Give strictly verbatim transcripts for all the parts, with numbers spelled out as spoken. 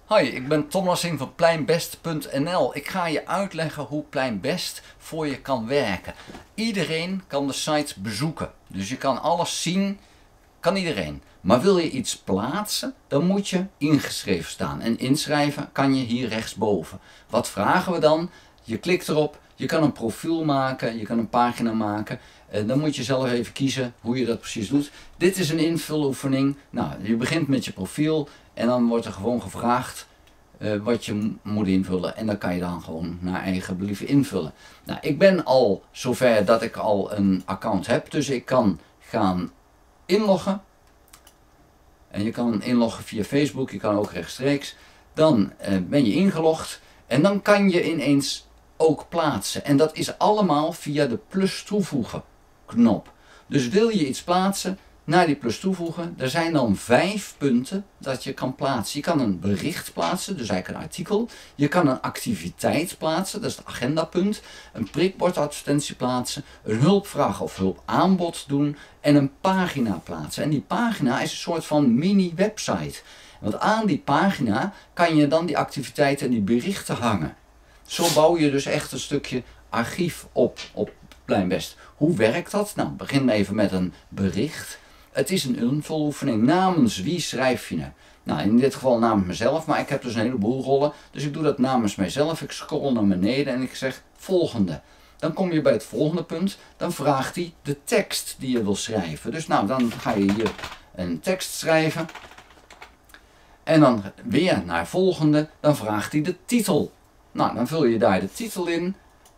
Hoi, ik ben Tom Lassing van Pleinbest punt n l. Ik ga je uitleggen hoe Pleinbest voor je kan werken. Iedereen kan de site bezoeken, dus je kan alles zien, kan iedereen. Maar wil je iets plaatsen, dan moet je ingeschreven staan. En inschrijven kan je hier rechtsboven. Wat vragen we dan? Je klikt erop, je kan een profiel maken, je kan een pagina maken. En dan moet je zelf even kiezen hoe je dat precies doet. Dit is een invuloefening. Nou, je begint met je profiel en dan wordt er gewoon gevraagd uh, wat je moet invullen. En dan kan je dan gewoon naar eigen believen invullen. Nou, ik ben al zover dat ik al een account heb, dus ik kan gaan inloggen. En je kan inloggen via Facebook, je kan ook rechtstreeks. Dan uh, ben je ingelogd en dan kan je ineens ook plaatsen. En dat is allemaal via de plus toevoegen knop. Dus wil je iets plaatsen, naar die plus toevoegen, er zijn dan vijf punten dat je kan plaatsen. Je kan een bericht plaatsen, dus eigenlijk een artikel. Je kan een activiteit plaatsen, dat is het agendapunt. Een prikbordadvertentie plaatsen, een hulpvraag of hulpaanbod doen en een pagina plaatsen. En die pagina is een soort van mini website. Want aan die pagina kan je dan die activiteiten en die berichten hangen. Zo bouw je dus echt een stukje archief op op Pleinbest. Hoe werkt dat? Nou, begin even met een bericht. Het is een invuloefening. Namens wie schrijf je het? Nou, in dit geval namens mezelf, maar ik heb dus een heleboel rollen. Dus ik doe dat namens mijzelf. Ik scroll naar beneden en ik zeg volgende. Dan kom je bij het volgende punt. Dan vraagt hij de tekst die je wil schrijven. Dus nou, dan ga je hier een tekst schrijven. En dan weer naar volgende. Dan vraagt hij de titel. Nou, dan vul je daar de titel in.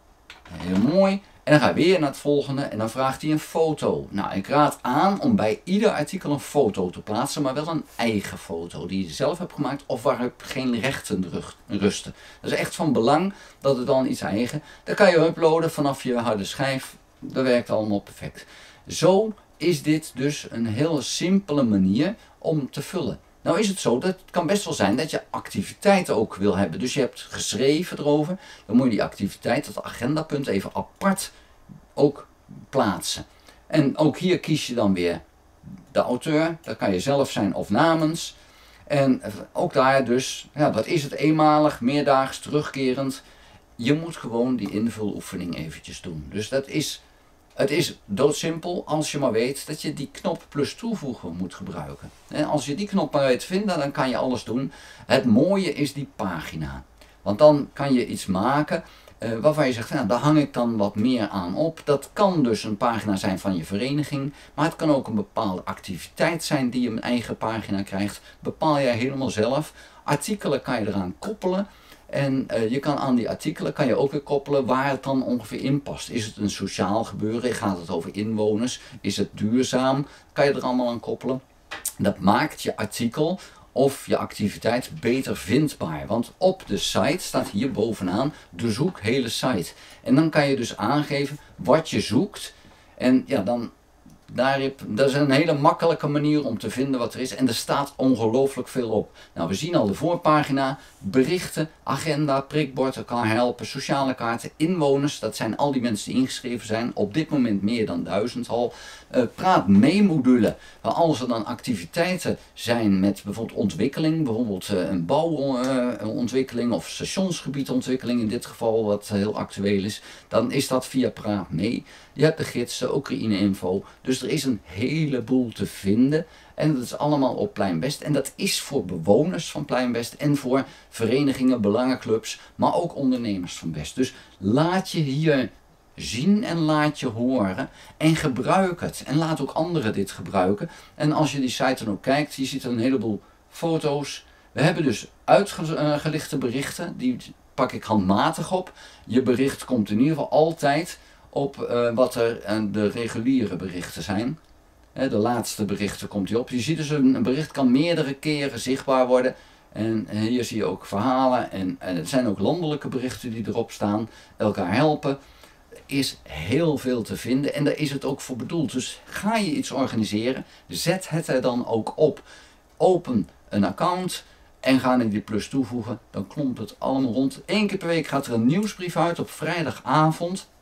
Heel mooi. En dan ga je weer naar het volgende en dan vraagt hij een foto. Nou, ik raad aan om bij ieder artikel een foto te plaatsen, maar wel een eigen foto die je zelf hebt gemaakt of waarop geen rechten rusten. Dat is echt van belang dat het dan iets eigen. Dan kan je uploaden vanaf je harde schijf. Dat werkt allemaal perfect. Zo is dit dus een heel simpele manier om te vullen. Nou is het zo, dat het kan best wel zijn dat je activiteiten ook wil hebben. Dus je hebt geschreven erover, dan moet je die activiteit, dat agendapunt, even apart ook plaatsen. En ook hier kies je dan weer de auteur, dat kan je zelf zijn of namens. En ook daar dus, ja, dat is het eenmalig, meerdaags, terugkerend. Je moet gewoon die invuloefening eventjes doen. Dus dat is... Het is doodsimpel als je maar weet dat je die knop plus toevoegen moet gebruiken. En als je die knop maar weet te vinden, dan kan je alles doen. Het mooie is die pagina. Want dan kan je iets maken uh, waarvan je zegt, nou, daar hang ik dan wat meer aan op. Dat kan dus een pagina zijn van je vereniging, maar het kan ook een bepaalde activiteit zijn die je een eigen pagina krijgt. Bepaal jij helemaal zelf. Artikelen kan je eraan koppelen. En uh, je kan aan die artikelen kan je ook weer koppelen waar het dan ongeveer in past. Is het een sociaal gebeuren? Gaat het over inwoners? Is het duurzaam? Kan je er allemaal aan koppelen. Dat maakt je artikel of je activiteit beter vindbaar. Want op de site staat hier bovenaan de zoek hele site. En dan kan je dus aangeven wat je zoekt. En ja, dan... Daar heb, dat is een hele makkelijke manier om te vinden wat er is. En er staat ongelooflijk veel op. Nou, we zien al de voorpagina, berichten, agenda, prikbord, elkaar helpen, sociale kaarten, inwoners. Dat zijn al die mensen die ingeschreven zijn. Op dit moment meer dan duizend al. Uh, praat mee module. Als er dan activiteiten zijn met bijvoorbeeld ontwikkeling. Bijvoorbeeld uh, een bouwontwikkeling uh, of stationsgebietontwikkeling. In dit geval wat heel actueel is. Dan is dat via Praat mee. Je hebt de gids, de Oekraïne-info. Dus er is een heleboel te vinden. En dat is allemaal op Pleinbest. En dat is voor bewoners van Pleinbest en voor verenigingen, belangenclubs, maar ook ondernemers van Best. Dus laat je hier zien en laat je horen en gebruik het. En laat ook anderen dit gebruiken. En als je die site dan ook kijkt, je ziet er een heleboel foto's. We hebben dus uitgelichte berichten, die pak ik handmatig op. Je bericht komt in ieder geval altijd op uh, wat er uh, de reguliere berichten zijn. He, de laatste berichten komt hij op. Je ziet dus een, een bericht kan meerdere keren zichtbaar worden. En uh, hier zie je ook verhalen. En, en het zijn ook landelijke berichten die erop staan. Elkaar helpen. Er is heel veel te vinden. En daar is het ook voor bedoeld. Dus ga je iets organiseren. Zet het er dan ook op. Open een account. En ga naar die plus toevoegen. Dan klomt het allemaal rond. Eén keer per week gaat er een nieuwsbrief uit op vrijdagavond.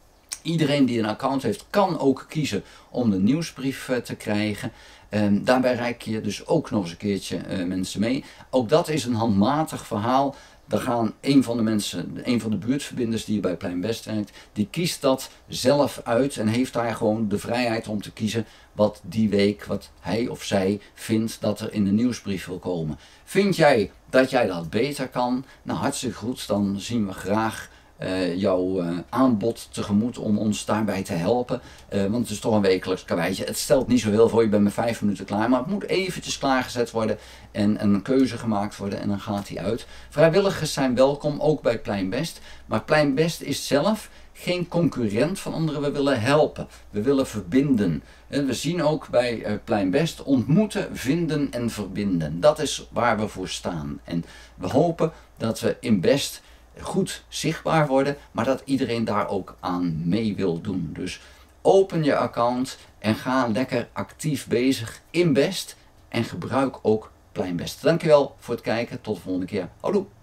Iedereen die een account heeft kan ook kiezen om de nieuwsbrief uh, te krijgen. Um, daarbij reik je dus ook nog eens een keertje uh, mensen mee. Ook dat is een handmatig verhaal. Daar gaan een van de mensen, een van de buurtverbinders die bij Plein Best werkt, die kiest dat zelf uit en heeft daar gewoon de vrijheid om te kiezen wat die week, wat hij of zij vindt dat er in de nieuwsbrief wil komen. Vind jij dat jij dat beter kan? Nou, hartstikke goed, dan zien we graag Uh, jouw uh, aanbod tegemoet om ons daarbij te helpen. Uh, want het is toch een wekelijks karweitje. Het stelt niet zo heel veel, je bent met vijf minuten klaar. Maar het moet eventjes klaargezet worden en een keuze gemaakt worden en dan gaat hij uit. Vrijwilligers zijn welkom, ook bij Plein Best. Maar Plein Best is zelf geen concurrent van anderen. We willen helpen. We willen verbinden. En we zien ook bij uh, Plein Best ontmoeten, vinden en verbinden. Dat is waar we voor staan. En we hopen dat we in Best goed zichtbaar worden, maar dat iedereen daar ook aan mee wil doen. Dus open je account en ga lekker actief bezig in Best en gebruik ook Plein Best. Dankjewel voor het kijken, tot de volgende keer. Houdoe!